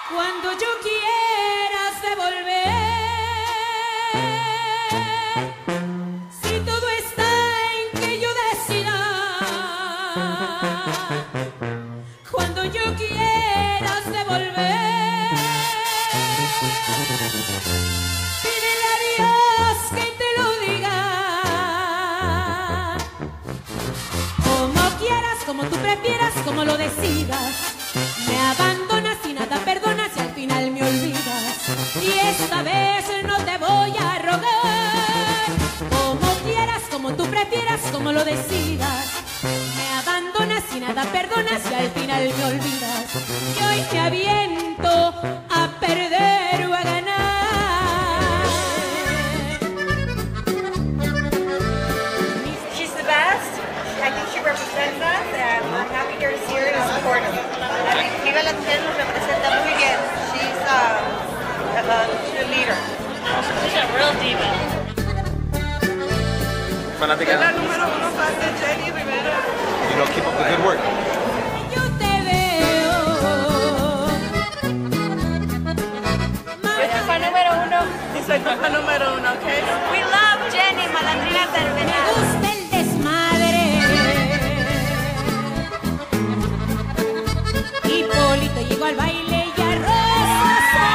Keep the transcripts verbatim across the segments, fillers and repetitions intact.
Cuando yo quieras devolver, si todo está en que yo decida, cuando yo quieras devolver, pídele a Dios que te lo diga, como quieras, como tú prefieras, como lo decidas. Me abandonas y nada perdonas y al final me olvidas. Y esta vez no te voy a rogar. Como quieras, como tú prefieras, como lo decidas. Me abandonas y nada perdonas y al final me olvidas. Y hoy me aviento a perder o a ganar. She's the best. I think she represents us and I'm happy here to see her and support her. Viva Latino nos representa muy bien. She's uh, a, a leader. She's a real diva. Fanática. Es la número uno fan de Jenny Rivera. You know, keep up the good work. Yo te veo. Yo soy fan número uno. Y soy tu fan número uno, ¿ok? We love Jenny, malandrina del Me venado. gusta el desmadre. Hipólito llegó al baile y a Rosa se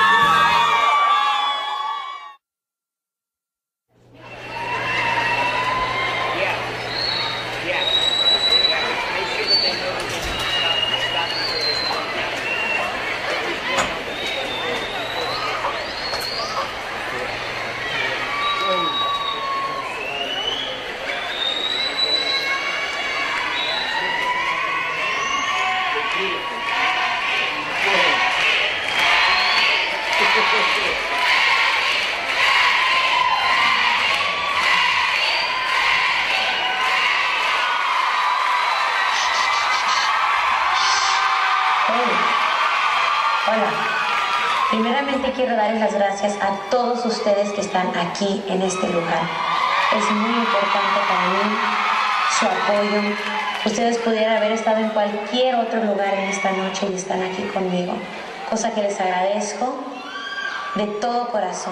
Hola, primeramente quiero darles las gracias a todos ustedes que están aquí en este lugar. Es muy importante para mí su apoyo. Ustedes pudieran haber estado en cualquier otro lugar en esta noche y están aquí conmigo, cosa que les agradezco de todo corazón.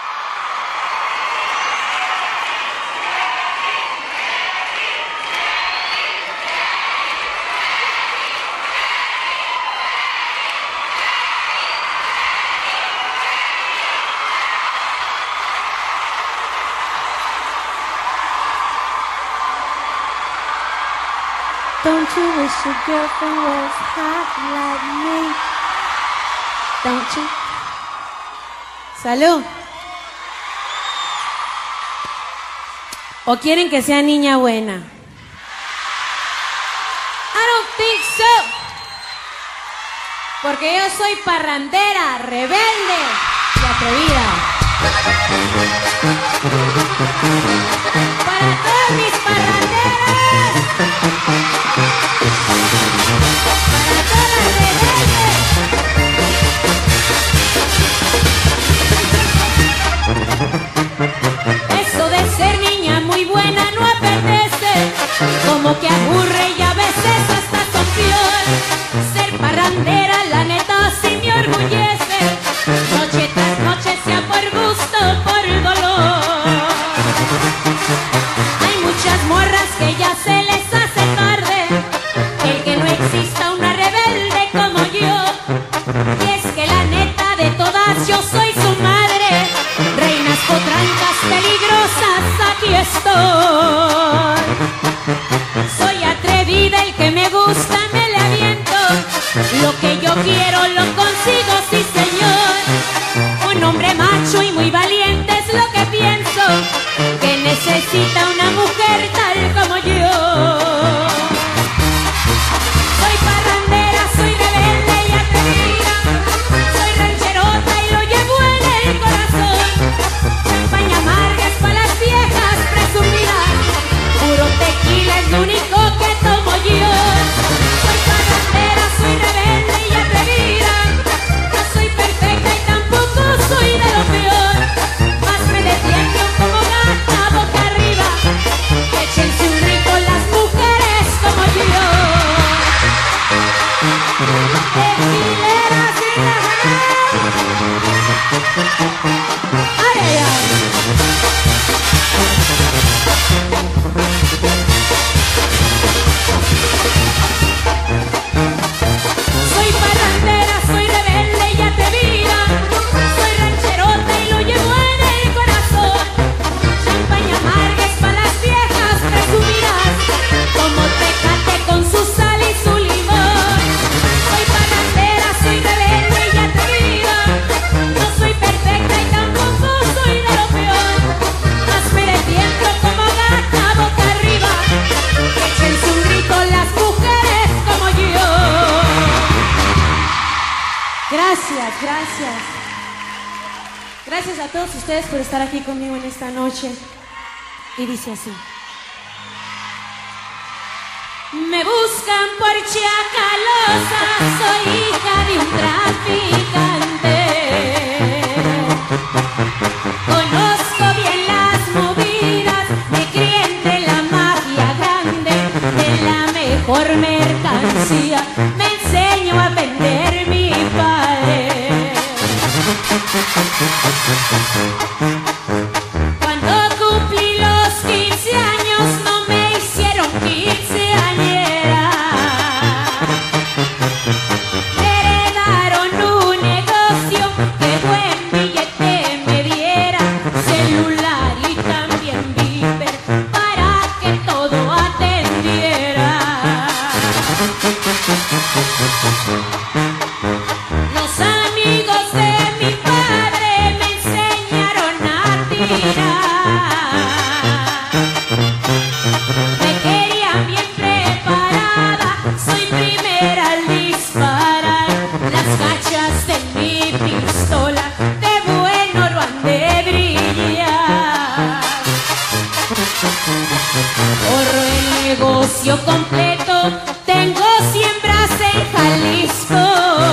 Don't you wish your girlfriend was hot like me? Don't you? Salud. ¿O quieren que sea niña buena? I don't think so. Porque yo soy parrandera, rebelde y atrevida. Para todas mis parranderas. Para todas rebeldes. Eso de ser niña muy buena no apetece, como que aburre y a veces hasta son peor. Ser parrandera la neta sí me orgullece, noche tras noche sea por gusto o por dolor. Hay muchas morras que ya se les hace tarde, el que no exista una rebelde como yo. Y es que la neta de todas yo soy su madre, reinas potrancas peligrosas aquí estoy. Soy atrevida, el que me gusta me le aviento, lo que yo quiero lo consigo, sí señor. Un hombre macho y muy valiente es lo que pienso, que necesita una mujer tal como yo. Soy parrandera, soy rebelde y atrevida, soy rancherota y lo llevo en el corazón. Champaña amarga es para las viejas presumidas, puro tequila es lo único que tomo yo. Soy parrandera, soy rebelde y atrevida, no soy perfecta y tampoco soy de lo peor, más me defiendo como gata boca arriba, échense un rico las mujeres como yo. Tequileras Ay, ay, ay. Soy parrandera, soy rebelde y atrevida. Soy rancherota y lo llevo en el corazón. Champaña amarga es para las viejas presumidas, como Tecate con su sal y su limón. Soy parrandera, soy rebelde y atrevida. No soy perfecta y tampoco soy de lo peor, mas me defiendo como gata boca arriba. Échense un grito las mujeres como yo. Gracias, gracias. Gracias a todos ustedes por estar aquí conmigo en esta noche. Y dice así. Me buscan por chacalosa, soy hija de un traficante. Conozco bien las movidas, me crié entre la mafia grande, de la mejor mercancía me enseñó a vender mi padre. Cuando cumplí los quince años no me hicieron quinceañera. Me heredaron un negocio que buen billete me diera, celular y también viper para que todo atendiera. Los amigos de mi padre me enseñaron a tirar. Me querían bien preparada, soy primera al disparar. Las cachas de mi pistola de bueno no han de brillar. Corro el negocio completo, tengo siembras en Jalisco,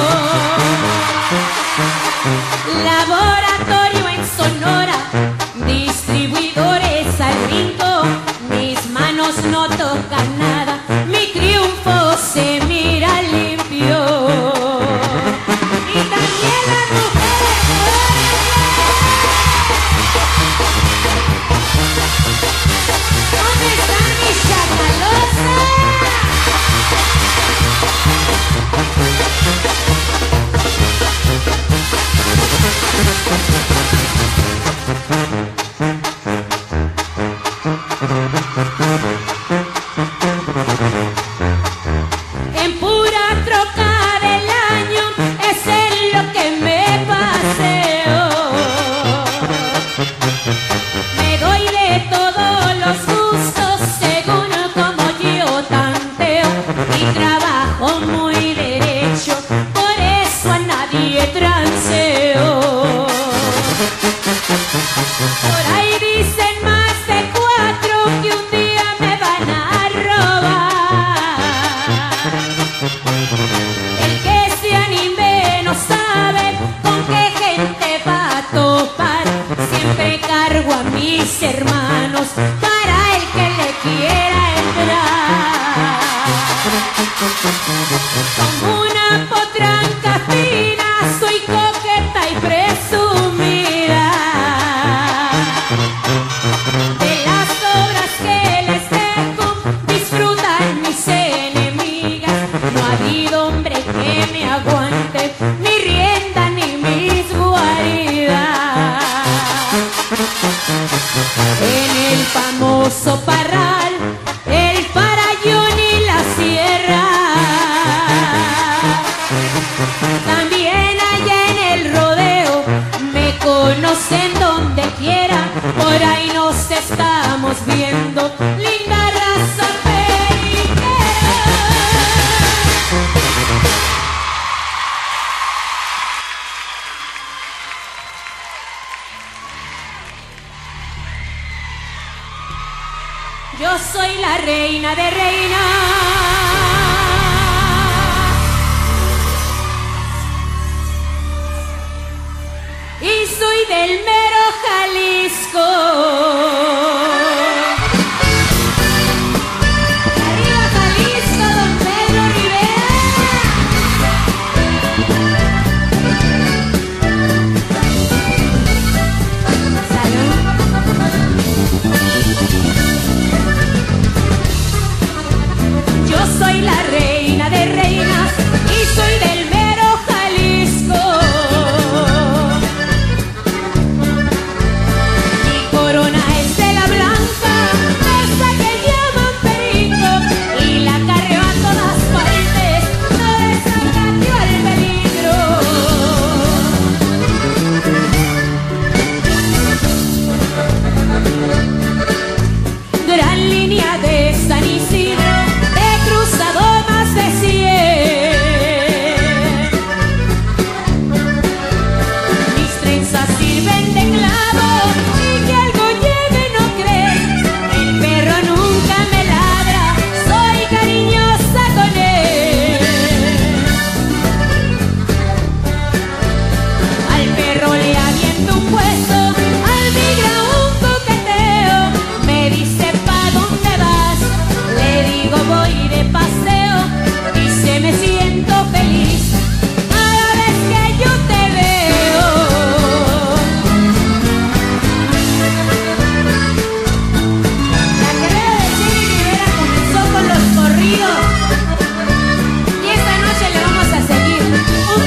laboratorio en Sonora, distribuidores al brinco, mis manos no tocan nada, mi triunfo se mira limpio. Y también las mujeres. ¿Dónde están mis chacalosas? En pura troca del año es en lo que me paseo. Me doy de todos los gustos según como yo tanteo y trabajo muy derecho, por eso a nadie transeo. Por ahí dicen más de cuatro que un día me van a robar. El que se anime no sabe con qué gente va a topar. Siempre cargo a mis hermanos para el que le quiera entrar. Como una potranca fina soy coqueta y presumida. De las obras que les dejo disfrutan mis enemigas. No ha habido hombre que me aguante ni rienda ni mis guaridas. En el famoso Parral, el Farallón y la Sierra, también allá en el rodeo me conocen donde quiera. Por ahí nos estamos viendo, linda raza periquera. Yo soy la reina de reinas y soy del mero Jalisco. ¡Arriba Jalisco, don Pedro Rivera!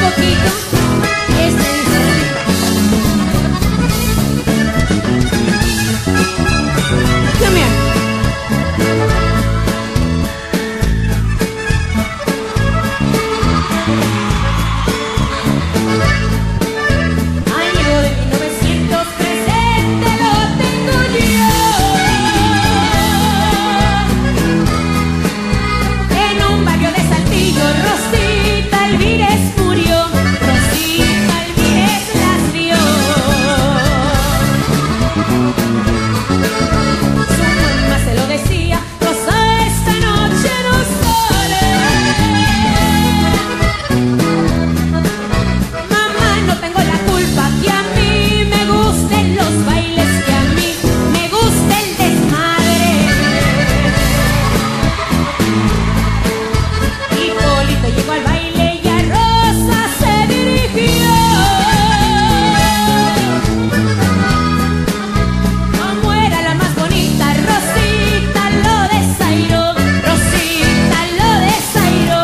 poquito. Este dice come here. Año de mil novecientos presente lo tengo yo. En un barrio de Saltillo, Rosita Alvírez murió. Rosita Alvírez las vio. Su mamá se lo decía: Rosa, esta noche no sale. Mamá, no tengo la culpa que a mí me gusten los bailes, que a mí me guste el desmadre. Hipólito llegó al baile y a Rosa se dirigió. Como era la más bonita, Rosita lo desairó. Rosita lo desairó.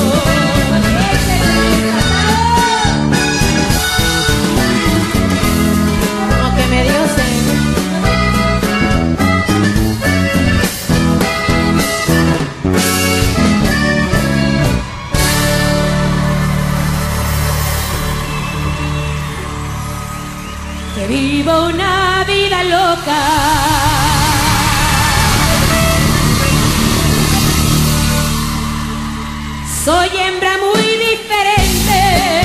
Como que me dio sed. Que vivo una vida loca. Soy hembra muy diferente.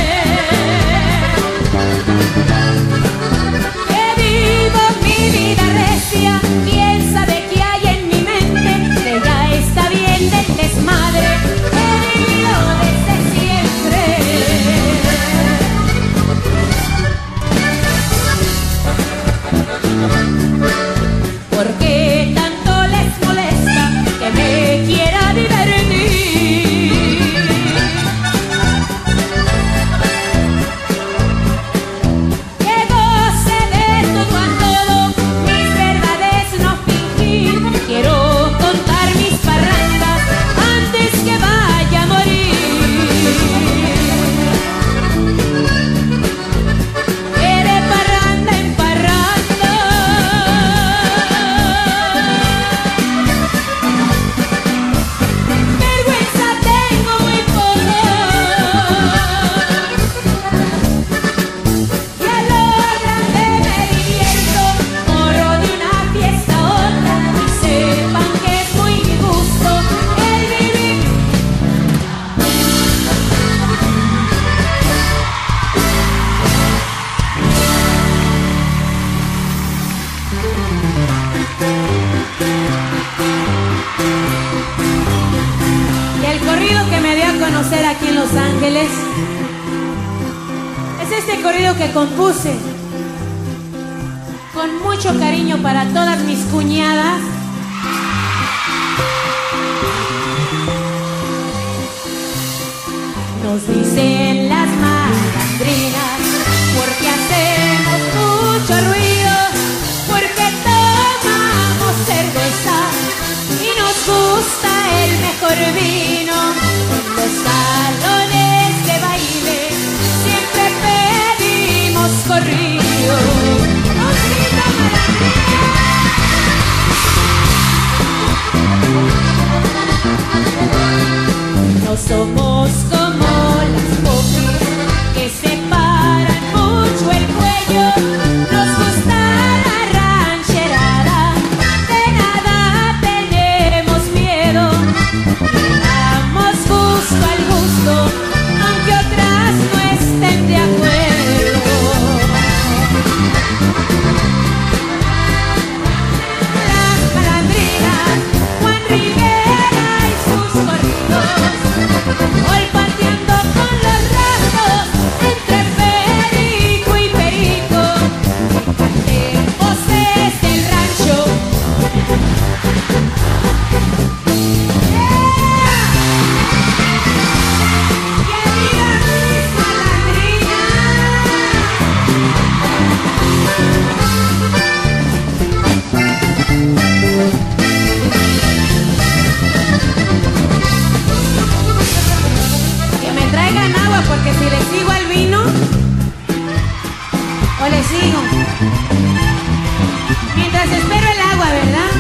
Que vivo mi vida recia. Piensa de que hay en mi mente. Que ya está bien del desmadre. He vivido desde siempre. ¿Por qué tanto les molesta que me quiera divertir? Que goce de todo a todo, mis verdades no fingir. Quiero contar mis parrandas antes que vaya a morir. Que de parranda en parranda vergüenza tengo muy poco. Y a lo grande me divierto, corro de una fiesta a otra. Y sepan que es muy mi gusto el vivir. Y el corrido que me dio a conocer aquí en Los Ángeles es este corrido que compuse con mucho cariño para todas mis cuñadas. Nos dicen las malandrinas porque hacemos mucho ruido, porque tomamos cerveza y nos gusta el mejor vino. En los salones de baile siempre pedimos corrido. ¡Nos grita malandrina! No somos como las popis que se paran mucho el cuello. Nos gusta la rancherada, de nada tenemos miedo. Damos agua porque si le sigo al vino, o le sigo. Mientras espero el agua, ¿verdad?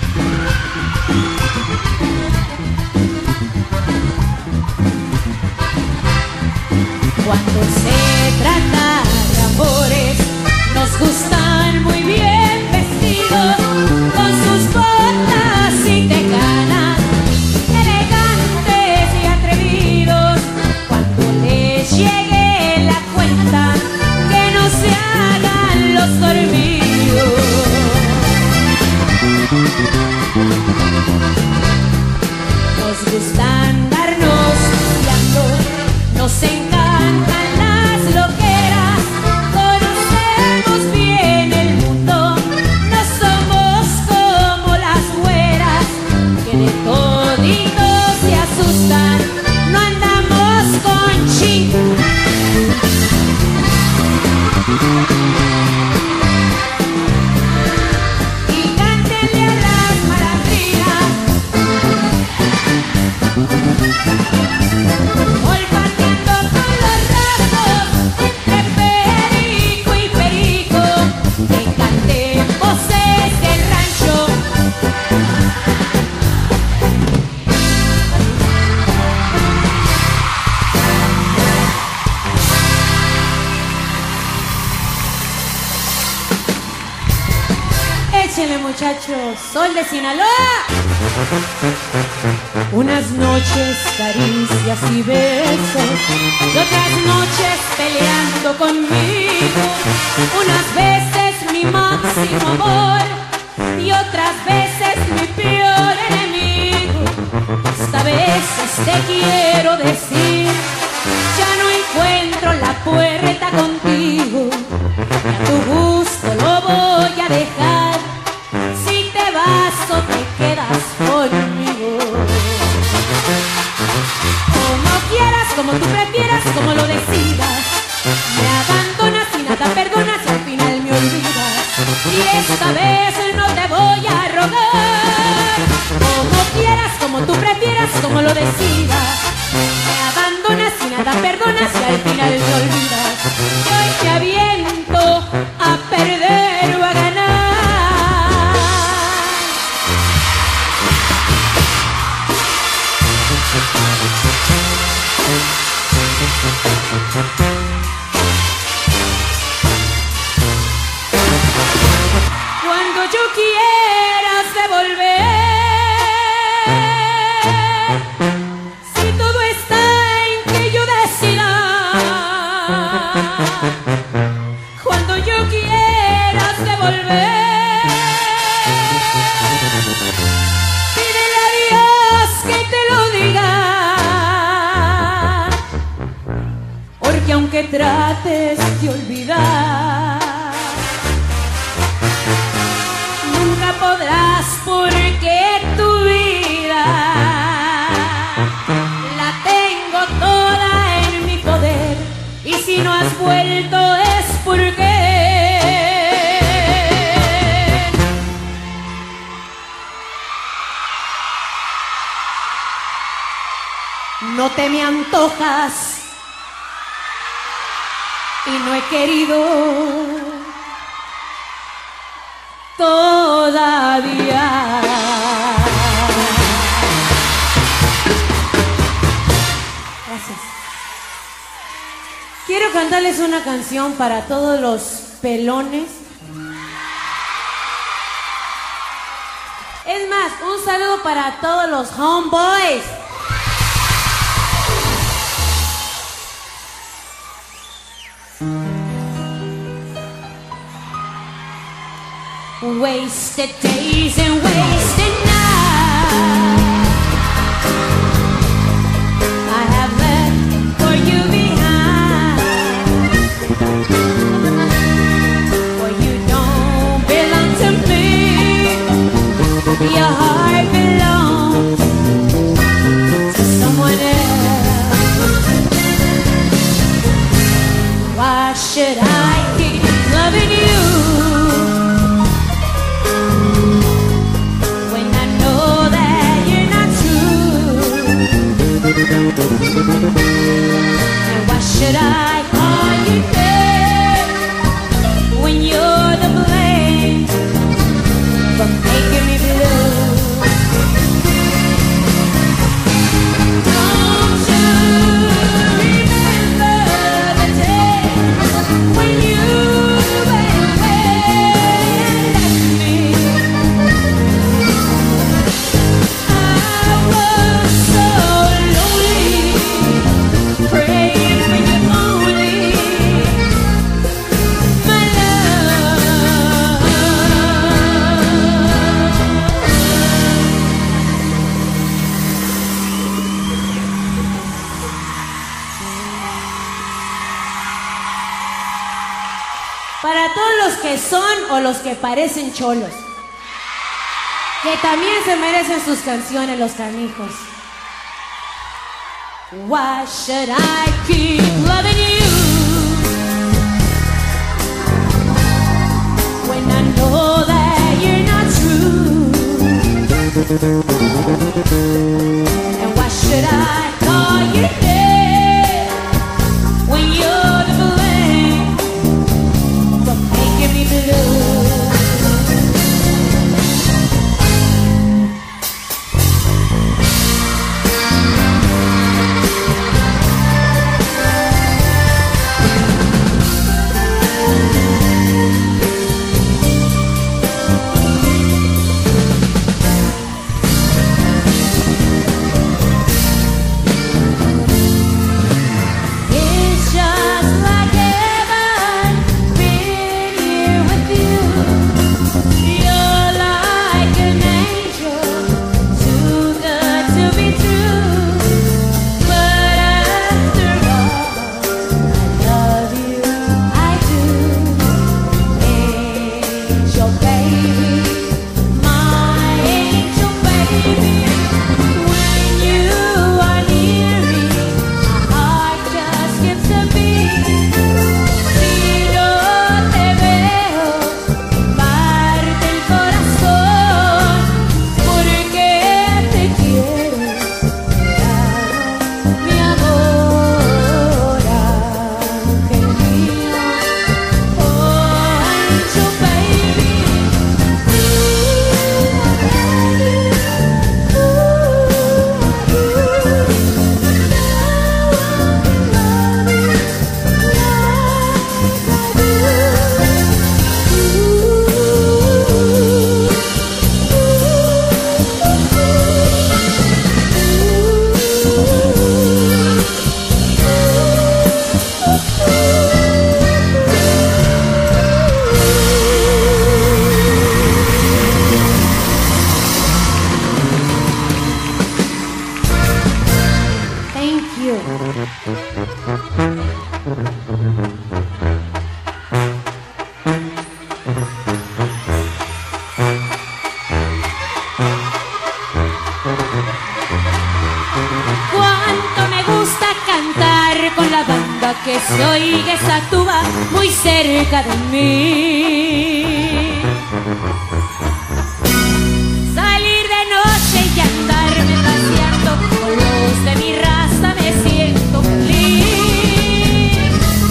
Cuando se trata de amores, nos gustan muy bien vestidos, con sus botas y tecanas, elegantes y atrevidos. Cuando les llegue la cuenta, que no se hagan los dormidos. Nos gustan darnos guiando, nos encantan las loqueras, conocemos bien el mundo, no somos como las güeras, que de toditos se asustan, no andamos con chin. Y cántenle a las malandrinas, olfateando con los rasgos, entre perico y perico, que canten voces del rancho. Échenle, muchachos, Sol de Sinaloa. Unas noches caricias y besos, y otras noches peleando conmigo. Unas veces mi máximo amor y otras veces mi peor enemigo. Esta vez te quiero decir, ya no encuentro la puerta contigo, y a tu gusto lo voy a dejar. Si te vas o te quedas conmigo, como quieras, como tú prefieras, como lo decidas. Me abandonas y nada perdonas y al final me olvidas. Y esta vez no te voy a rogar, como quieras, como tú prefieras, como lo decidas. Me abandonas y nada perdonas y al final me olvidas. Y hoy te aviento a perder o a ganar. Cuando yo quieras devolver, si todo está en que yo decida, cuando yo quieras devolver, pídele a Dios que te lo diga, porque aunque trates de olvidar, nunca podrás, porque tu vida la tengo toda en mi poder, y si no has vuelto es porque no te me antojas y no he querido todavía. Gracias. Quiero cantarles una canción para todos los pelones. Es más, un saludo para todos los homeboys. Wasted days and wasted nights I have left for you behind, for you don't belong to me, your heart belongs to someone else. Why should I keep loving you and why should I call you name when you're the blame for making me blue? Don't you remember the day when you went away and left me? I was so lonely, praying for you only, my love. Para todos los que son o los que parecen cholos, que también se merecen sus canciones, los canijos. Why should I keep loving you when I know that you're not true? And why should I call you name when you're the blame for making me blue? It's just like heaven being here with you. You're like an angel, too good to be true. But after all, I love you, I do. Angel baby, my angel baby. When you are near me, my heart just skips a beat. Si no te veo, parte el corazón, porque te quiero, mi amor, ángel mío. Oh, angel baby, thank you. Cuánto me gusta cantar con la banda, que se oiga esa tuba muy cerca de mí. Salir de noche y andarme paseando con los de mi raza, me siento feliz.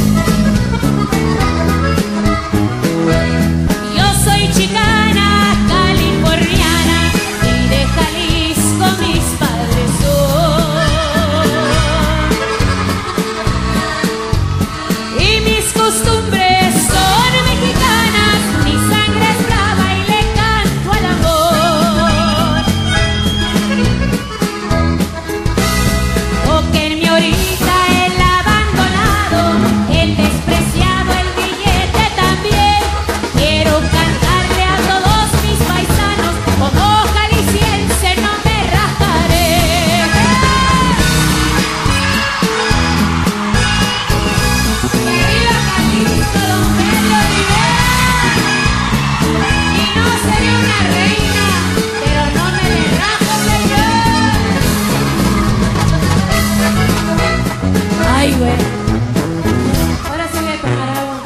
Yo soy chicana, californiana, y de Jalisco mis padres son. Y mis costumbres son mexicanas, mi sangre es brava y le canto al amor. O que en mi orilla el abandonado, el despreciado, el billete también. Quiero cantarle a todos mis paisanos, como jalisciense no me rajaré. ¡Viva Jalisco, don Pedro Rivera! Y no seré una reina, pero no me le rajo, señor. Ay, güey. Ahora sí voy a tomar agua.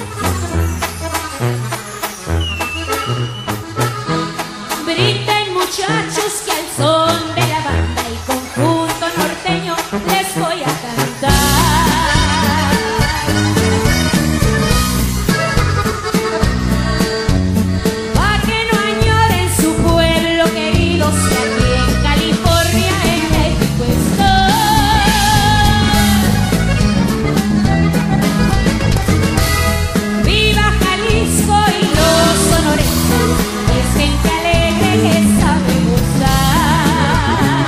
Briten mucho muchachos que al son de la banda y conjunto norteño les voy a cantar. Pa' que no añoren su pueblo querido, si aquí en California, en México estoy. Viva Jalisco y los sonorenses, es gente alegre que sabe gozar.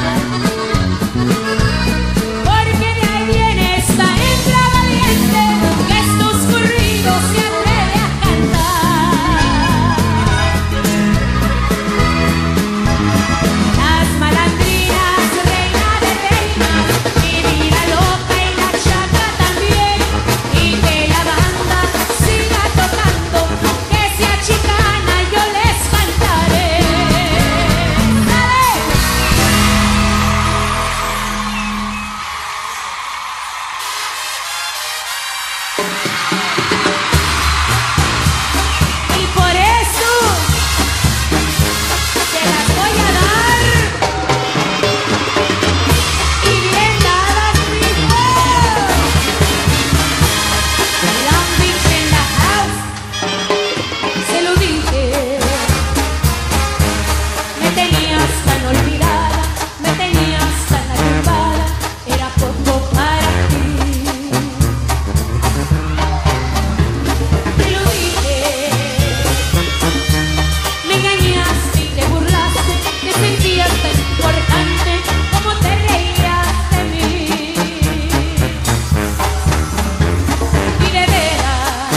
Porque de ahí viene esta hembra valiente que estos corridos se atreve a cantar. Las malandrinas, reina de reinas, mi vida loca y la chaca también. Y que la banda siga tocando, que sea chicana yo les cantaré. ¡Dale! Y por eso se las voy a dar y bien dadas, mijo. Long Beach in the house, se lo dije. Me tenías tan olvidada, me tenías tan arrumbada, era poco para ti. Te lo dije, me engañaste y te burlaste, te sentías tan importante como te reías de mí. Y de veras,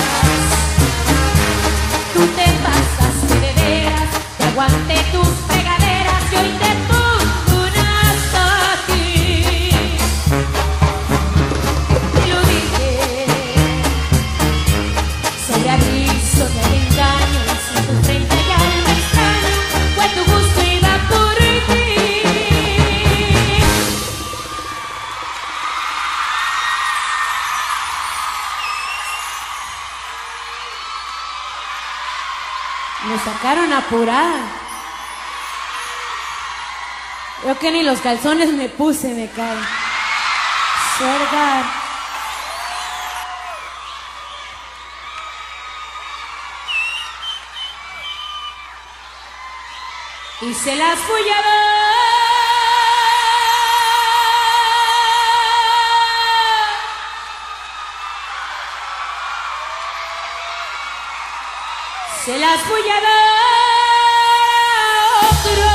tú te pasaste de veras, te aguanté tus fregaderas y hoy te pongo un hasta aquí. Te lo dije, sobre aviso no hay engaño, y si tu frente hay alma extraña, fue tu gusto iba por ti. Me sacaron a apurar. Yo que ni los calzones me puse, me cae. Suerga. Y se las fui a dar. Se las voy a dar a otro,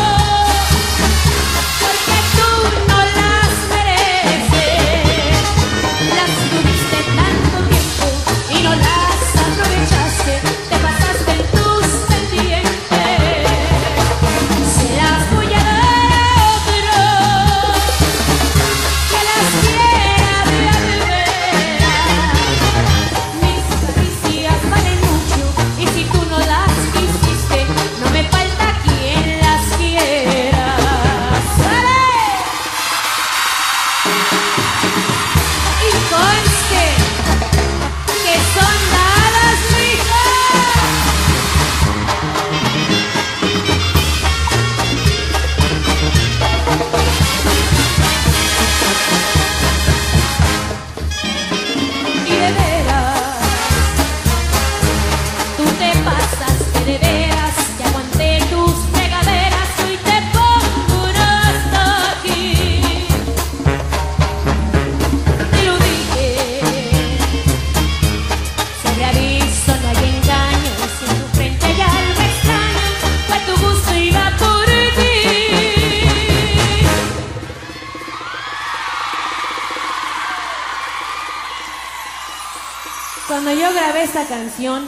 porque tú no las mereces. Las tuviste tanto tiempo y no las aprovechaste, te pasaste en tus pendientes. Se las voy a dar a otro, que las quiera de veras. Mis caricias valen mucho y si tú no las quisiste, no me falta quien las quiera. ¡Sale! Y conste que son dadas, mija. Y de veras, tú te pasaste de veras, te aguanté tus fregaderas, hoy te pongo un hasta aquí. Te lo dije, sobre aviso no hay engaño, si en tu frente hay algo extraño, fue tu gusto iba por ti. Cuando yo grabé esta canción,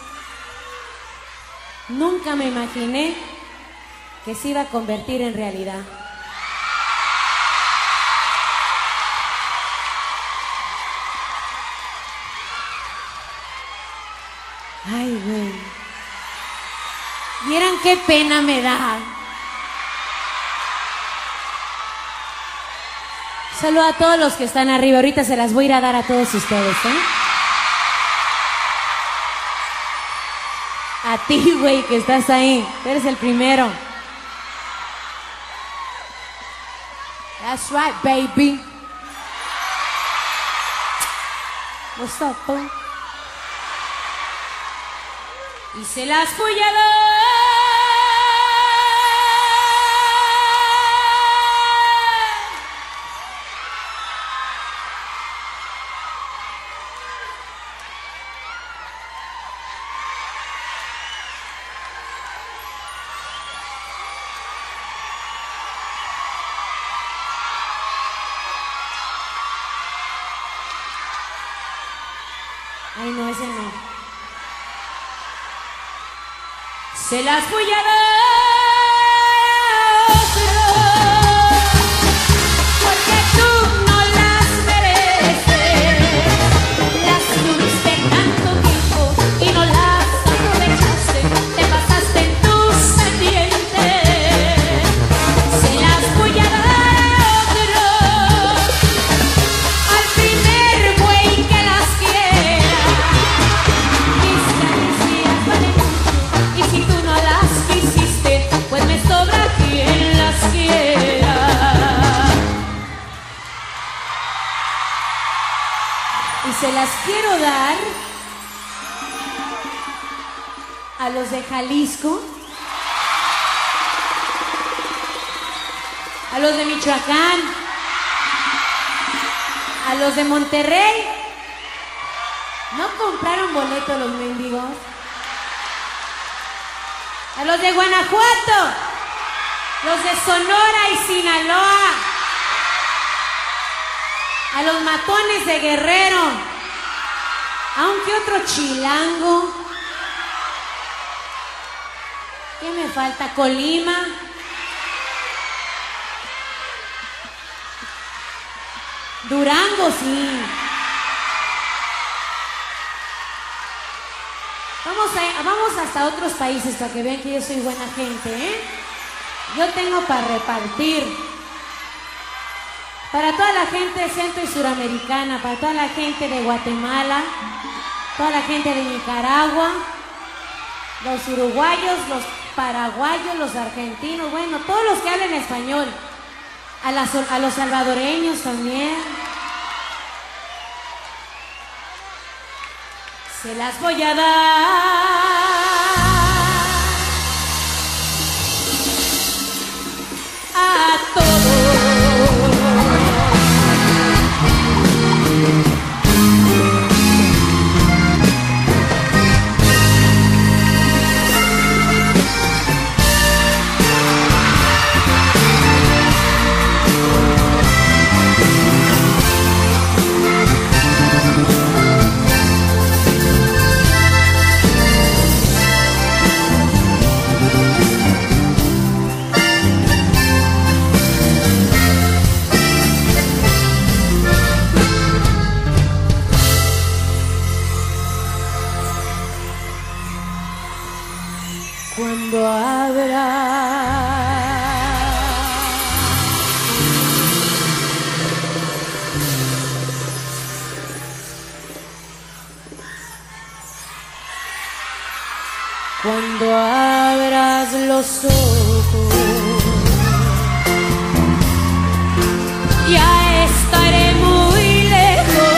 nunca me imaginé que se iba a convertir en realidad. Ay, güey. Vieran qué pena me da. Saludo a todos los que están arriba. Ahorita se las voy a ir a dar a todos ustedes, ¿eh? A ti, güey, que estás ahí. Eres el primero. That's right, baby. What's up, boo? Y se las voy a dar. Ay, no, ese no. Se las voy a dar a otro, porque tú no las mereces. Las tuviste tanto tiempo y no las aprovechaste. Te pasaste en tus pendientes. Se las voy a dar a otro, al primer güey que las quiera. Mis caricias valen mucho y si tú no las quisiste, pues me sobra quien las quiera. Y se las quiero dar a los de Jalisco, a los de Michoacán, a los de Monterrey. ¿No compraron boleto los mendigos? A los de Guanajuato, los de Sonora y Sinaloa, a los matones de Guerrero, aunque otro chilango. ¿Qué me falta? Colima. Durango, sí. Vamos, a, vamos hasta otros países para que vean que yo soy buena gente, ¿eh? Yo tengo para repartir. Para toda la gente centro y suramericana, para toda la gente de Guatemala, toda la gente de Nicaragua, los uruguayos, los paraguayos, los argentinos, bueno, todos los que hablen español. A, las, a los salvadoreños también. Se las voy a dar a todos. Cuando habrá cuando abras los ojos, ya estaré muy lejos.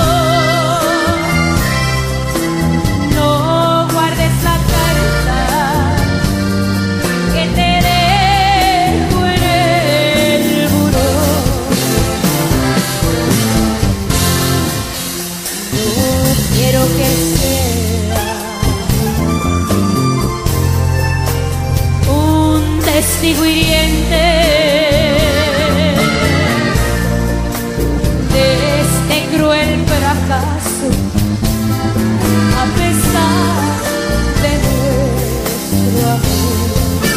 No guardes la carta que te dejo en el buró. No quiero que sea un testigo hiriente de este cruel fracaso, a pesar de nuestro amor.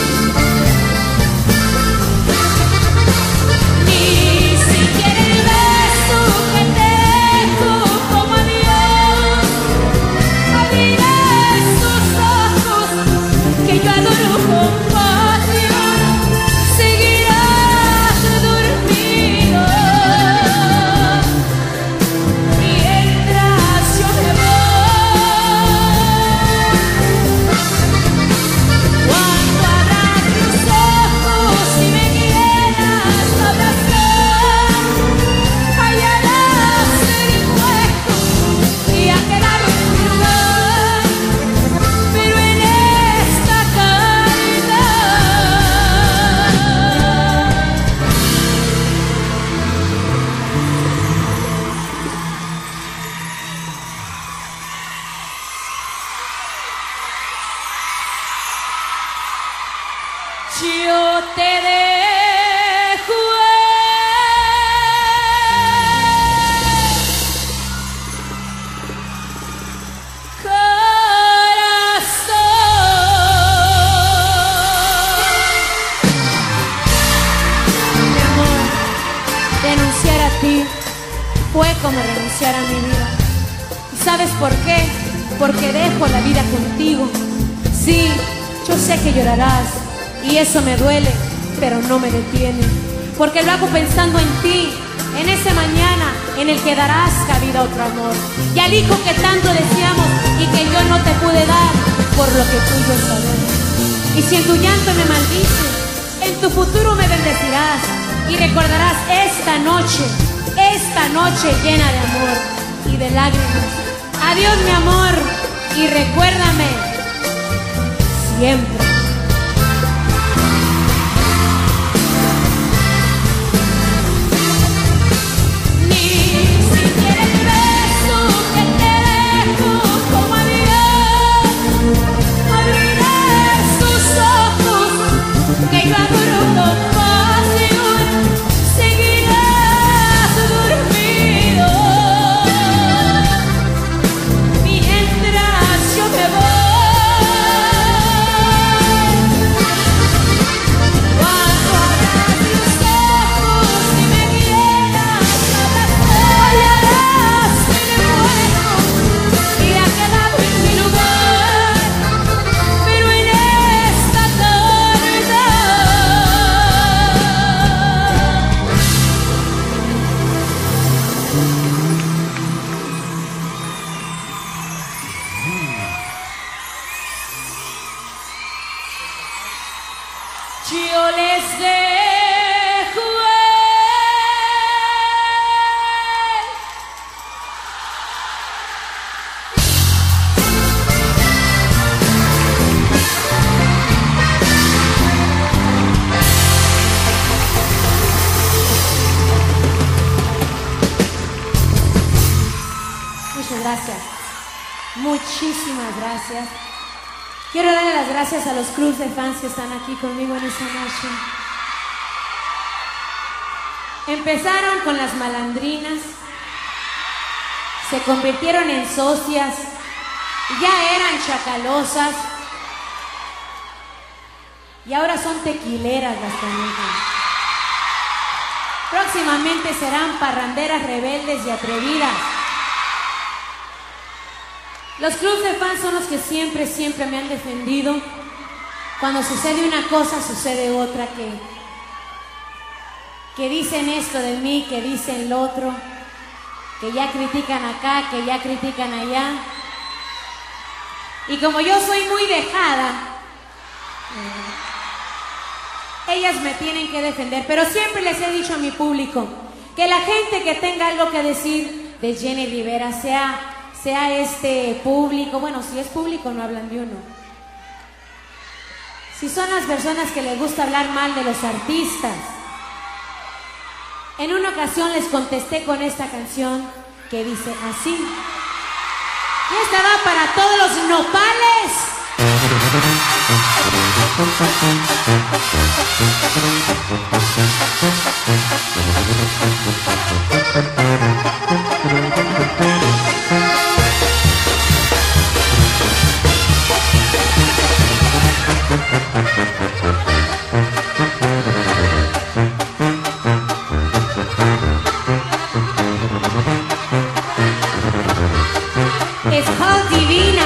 Ni siquiera el beso que te dejo como adiós abrirá estos ojos que yo adoro con pasión. Seguirá te dejo, renunciar a ti fue como renunciar a mi vida. ¿Y sabes por qué? Porque dejo la vida contigo. Sí, yo sé que llorarás y eso me duele, pero no me detiene, porque lo hago pensando en ti, en ese mañana en el que darás cabida a otro amor y al hijo que tanto deseamos y que yo no te pude dar por lo que tú y yo sabemos. Y si en tu llanto me maldices, en tu futuro me bendecirás y recordarás esta noche, esta noche llena de amor y de lágrimas. Adiós, mi amor, y recuérdame siempre. Yo les dejo. Muchas gracias. Muchísimas gracias. Quiero darle las gracias a los clubs de fans que están aquí conmigo en esta noche. Empezaron con las malandrinas, se convirtieron en socias, ya eran chacalosas y ahora son tequileras las canicas. Próximamente serán parranderas rebeldes y atrevidas. Los clubs de fans son los que siempre, siempre me han defendido. Cuando sucede una cosa, sucede otra, que, que dicen esto de mí, que dicen lo otro, que ya critican acá, que ya critican allá. Y como yo soy muy dejada, eh, ellas me tienen que defender. Pero siempre les he dicho a mi público que la gente que tenga algo que decir de Jenny Rivera, sea... sea este público, bueno, si es público no hablan de uno. Si son las personas que les gusta hablar mal de los artistas. En una ocasión les contesté con esta canción que dice así. Y esta va para todos los nopales. Es Hall Divina.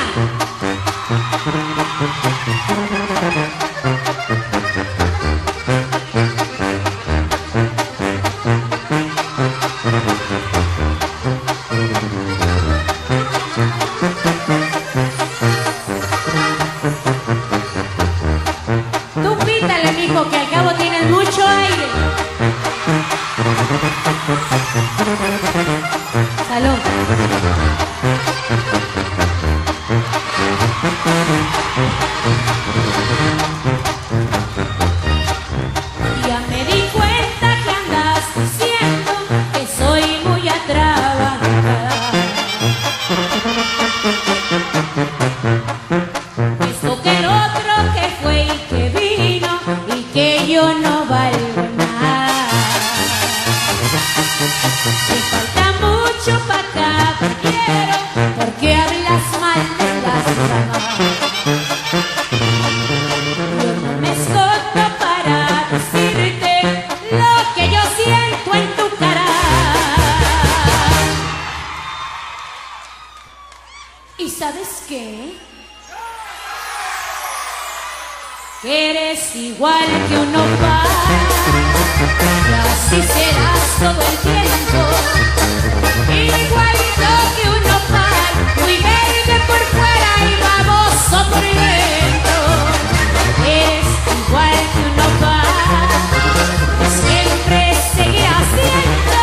Tú pítale, mijo, que al cabo tienes mucho aire. Salud. Ya me di cuenta que andas diciendo que soy muy atrabajada. Esto que el otro que fue y que vino y que yo no. no valgo nada. Te falta mucho pa' caballero, porque hablas mal de las damas. Yo no me escondo para decirte lo que yo siento en tu cara. ¿Y sabes qué? Que eres igual que un nopal, y así serás todo el tiempo. Igualito que un nopal, muy verde por fuera y baboso por dentro. Eres igual que un nopal, siempre seguirás siendo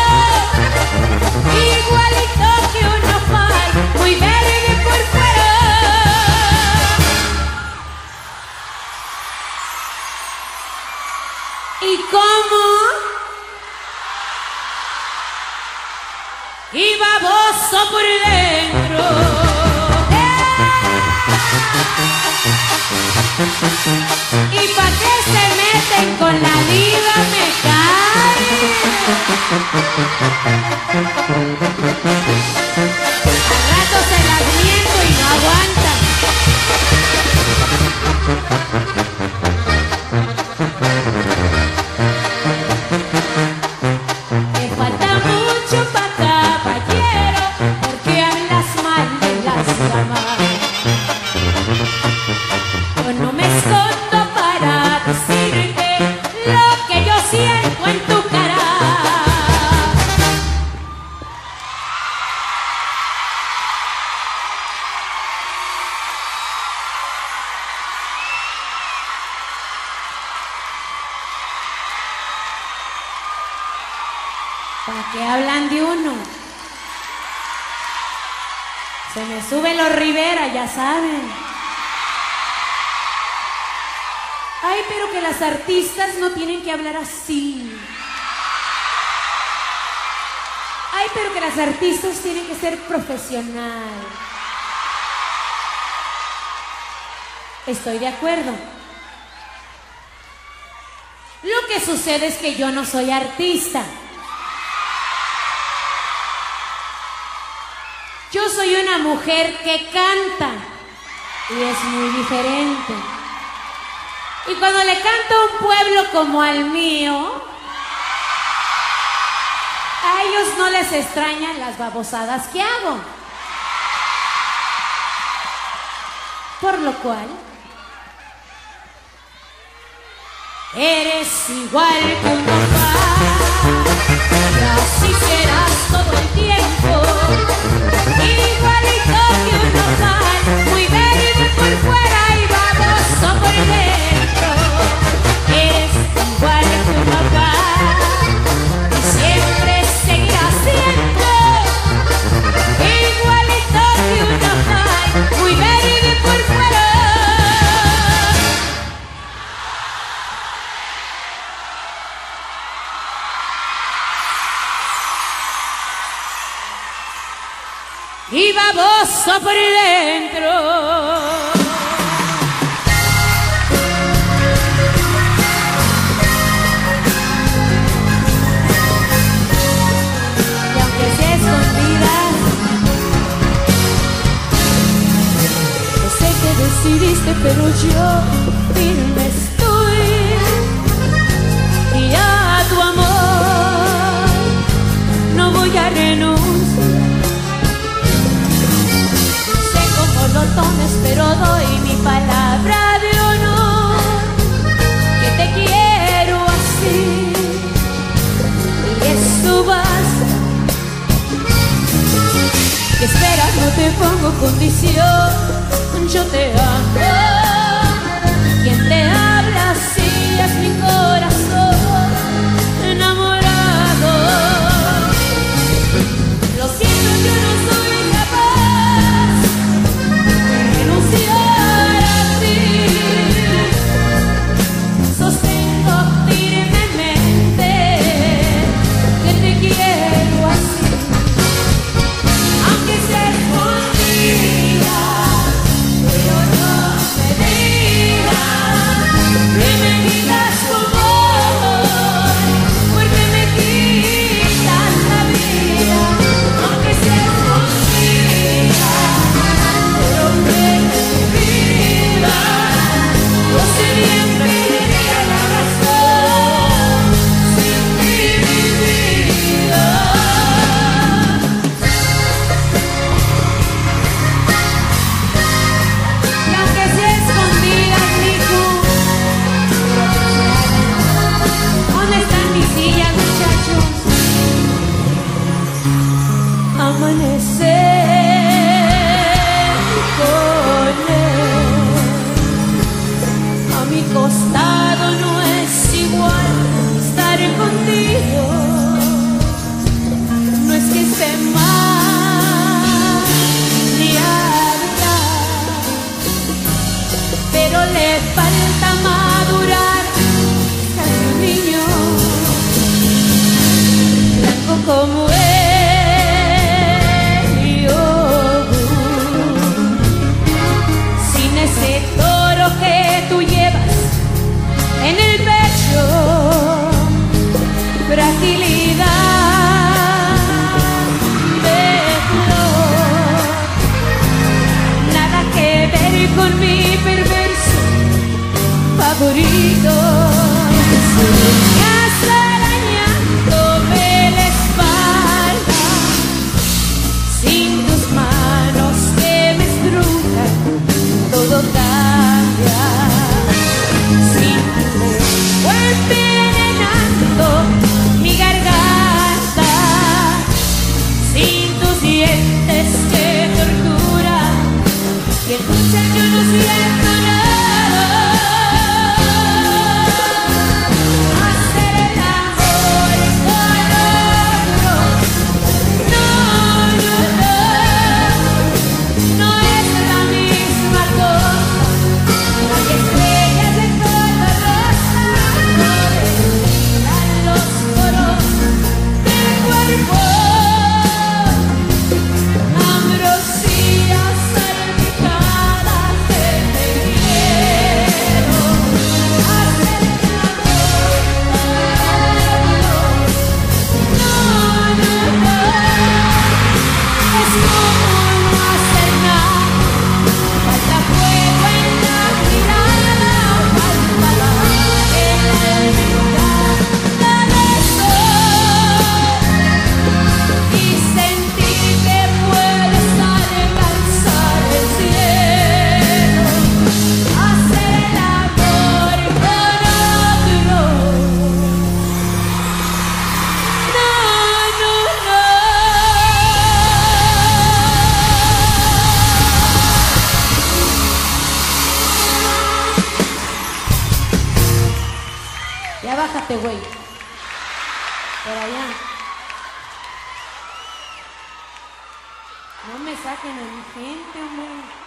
igualito que un nopal, muy verde por fuera. ¿Y cómo? Y baboso por dentro. Y pa' que se meten con la diva me cae. Al rato se las miento y no aguantan. Te falta mucho pa' caballero, porque hablas mal de las damas. Yo no me escondo para decirte lo que yo siento en tu cara. ¿Para qué hablan de uno? Se me suben los Rivera, ya saben. Ay, pero que las artistas no tienen que hablar así. Ay, pero que las artistas tienen que ser profesional. Estoy de acuerdo. Lo que sucede es que yo no soy artista. Yo soy una mujer que canta y es muy diferente. Y cuando le canto a un pueblo como al mío, a ellos no les extrañan las babosadas que hago. Por lo cual, eres igual que un nopal, y así serás todo el tiempo. Igualito que un nopal, muy verde por fuera y baboso por dentro. Eres igual que un nopal, y siempre seguirás siendo igualito que un nopal, muy verde por fuera. Y baboso por dentro. Y aunque sea escondida, yo sé que decidiste, pero yo firme estoy. Y a tu amor no voy a renunciar. Lo tomes, pero doy mi palabra de honor, que te quiero así, y eso basta. Que esperas, no te pongo condición, yo te amo. Quien te habla así es mi corazón enamorado. Lo siento, yo no soy capaz renunciar a ti. Sostengo firmemente que te quiero así, aunque sea escondida, pero no me bájate, güey. Por allá. No me saquen a mi gente, hombre.